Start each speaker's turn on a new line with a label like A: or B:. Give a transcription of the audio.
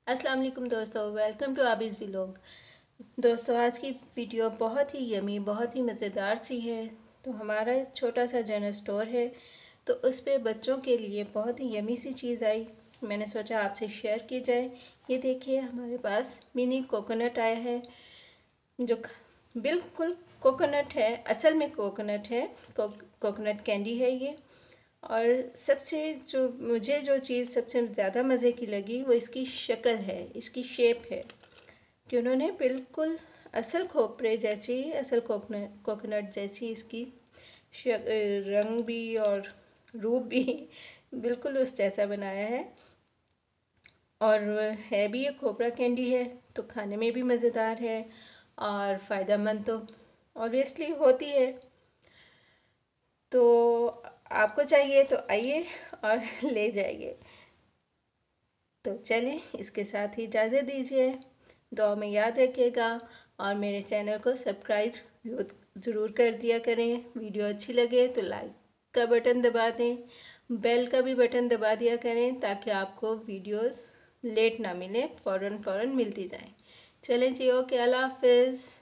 A: अस्सलाम वालेकुम दोस्तों, वेलकम टू आबिज़ व्लॉग। दोस्तों, आज की वीडियो बहुत ही यमी, बहुत ही मज़ेदार सी है। तो हमारा एक छोटा सा जनरल स्टोर है, तो उस पे बच्चों के लिए बहुत ही यमी सी चीज़ आई। मैंने सोचा आपसे शेयर की जाए। ये देखिए, हमारे पास मिनी कोकोनट आया है, जो बिल्कुल कोकोनट है, असल में कोकोनट है। कोकोनट कैंडी है ये। और सबसे जो चीज़ सबसे ज़्यादा मज़े की लगी वो इसकी शक्ल है, इसकी शेप है कि उन्होंने बिल्कुल असल खोपरे जैसी, असल कोकोनट जैसी इसकी रंग भी और रूप भी बिल्कुल उस जैसा बनाया है। और है भी, ये खोपरा कैंडी है तो खाने में भी मज़ेदार है और फ़ायदेमंद तो ऑब्वियसली होती है। तो आपको चाहिए तो आइए और ले जाइए। तो चलें, इसके साथ ही इजाज़त दीजिए। दुआ में याद रखिएगा और मेरे चैनल को सब्सक्राइब ज़रूर कर दिया करें। वीडियो अच्छी लगे तो लाइक का बटन दबा दें, बेल का भी बटन दबा दिया करें ताकि आपको वीडियोस लेट ना मिले, फ़ौरन मिलती जाएं। चलें जी, ओके, अल्लाह हाफ़िज़।